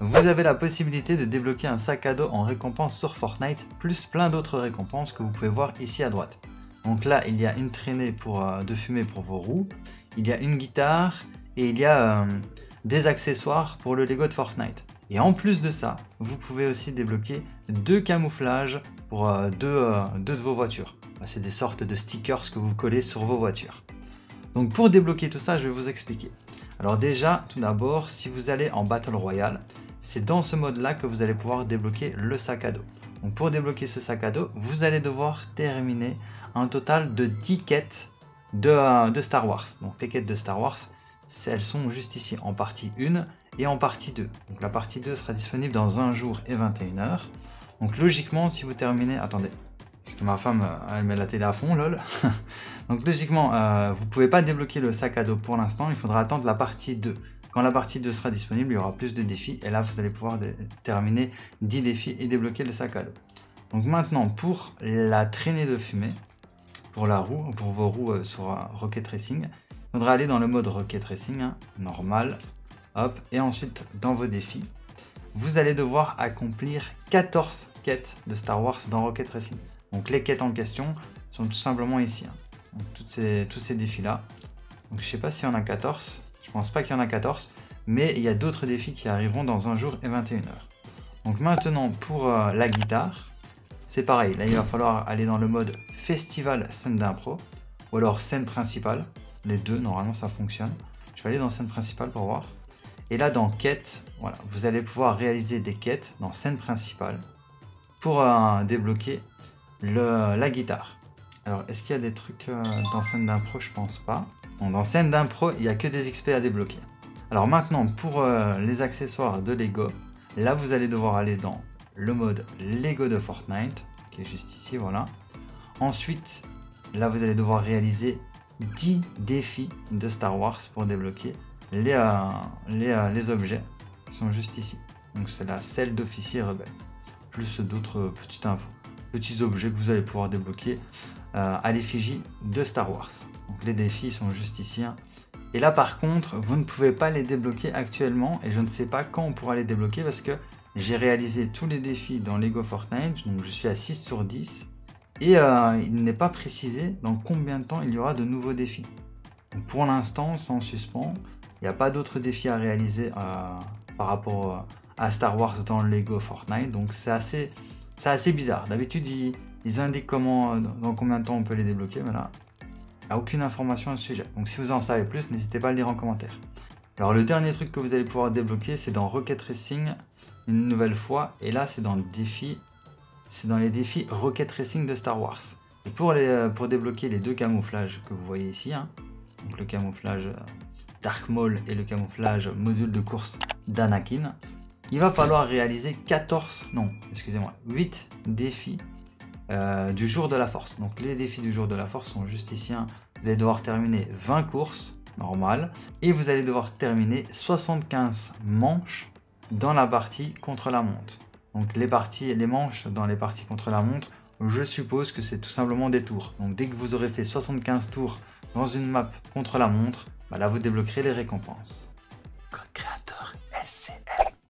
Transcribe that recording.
vous avez la possibilité de débloquer un sac à dos en récompense sur Fortnite, plus plein d'autres récompenses que vous pouvez voir ici à droite. Donc là, il y a une traînée de fumée pour vos roues, il y a une guitare et il y a des accessoires pour le Lego de Fortnite. Et en plus de ça, vous pouvez aussi débloquer 2 camouflages pour deux de vos voitures. C'est des sortes de stickers que vous collez sur vos voitures. Donc pour débloquer tout ça, je vais vous expliquer. Alors déjà, tout d'abord, si vous allez en Battle Royale, c'est dans ce mode-là que vous allez pouvoir débloquer le sac à dos. Donc pour débloquer ce sac à dos, vous allez devoir terminer un total de 10 quêtes de Star Wars. Donc les quêtes de Star Wars, elles sont juste ici en partie 1 et en partie 2. Donc la partie 2 sera disponible dans 1 jour et 21 h. Donc logiquement, si vous terminez... Attendez, parce que ma femme, elle met la télé à fond, lol. Donc logiquement, vous ne pouvez pas débloquer le sac à dos pour l'instant, il faudra attendre la partie 2. Quand la partie 2 sera disponible, il y aura plus de défis et là, vous allez pouvoir terminer 10 défis et débloquer le sac à dos. Donc maintenant, pour la traînée de fumée, pour vos roues sur Rocket Racing, il faudra aller dans le mode Rocket Racing, hein, normal, hop, et ensuite dans vos défis, vous allez devoir accomplir 14 quêtes de Star Wars dans Rocket Racing. Donc les quêtes en question sont tout simplement ici, hein. Donc, tous ces défis-là. Donc je sais pas s'il y en a 14, je pense pas qu'il y en a 14, mais il y a d'autres défis qui arriveront dans 1 jour et 21 h. Donc maintenant pour la guitare, c'est pareil, là il va falloir aller dans le mode Festival scène d'impro, ou alors scène principale, les deux normalement ça fonctionne. Je vais aller dans scène principale pour voir. Et là dans quête, voilà, vous allez pouvoir réaliser des quêtes dans scène principale pour débloquer la guitare. Alors est-ce qu'il y a des trucs dans scène d'impro? Je pense pas. Bon, dans scène d'impro, il n'y a que des XP à débloquer. Alors maintenant pour les accessoires de Lego, là vous allez devoir aller dans le mode Lego de Fortnite, qui est juste ici, voilà. Ensuite, là vous allez devoir réaliser 10 défis de Star Wars pour débloquer les objets qui sont juste ici. Donc c'est la selle d'officier rebelle, plus d'autres petites infos, petits objets que vous allez pouvoir débloquer à l'effigie de Star Wars. Donc les défis sont juste ici, hein. Et là par contre, vous ne pouvez pas les débloquer actuellement et je ne sais pas quand on pourra les débloquer parce que j'ai réalisé tous les défis dans Lego Fortnite, donc je suis à 6 sur 10 et il n'est pas précisé dans combien de temps il y aura de nouveaux défis. Donc pour l'instant, c'est en suspens, il n'y a pas d'autres défis à réaliser par rapport à Star Wars dans Lego Fortnite, donc c'est assez bizarre. D'habitude, ils indiquent dans combien de temps on peut les débloquer, mais là, il n'y a aucune information à ce sujet. Donc si vous en savez plus, n'hésitez pas à le dire en commentaire. Alors le dernier truc que vous allez pouvoir débloquer, c'est dans Rocket Racing une nouvelle fois, et là c'est dans les défis Rocket Racing de Star Wars. Et pour débloquer les 2 camouflages que vous voyez ici, hein, donc le camouflage Dark Maul et le camouflage module de course d'Anakin, il va falloir réaliser 8 défis du jour de la force. Donc les défis du jour de la force sont juste ici, hein. Vous allez devoir terminer 20 courses normales et vous allez devoir terminer 75 manches dans la partie contre la montre. Donc les manches dans les parties contre la montre, je suppose que c'est tout simplement des tours. Donc dès que vous aurez fait 75 tours dans une map contre la montre, là vous débloquerez les récompenses. Code créateur SCL.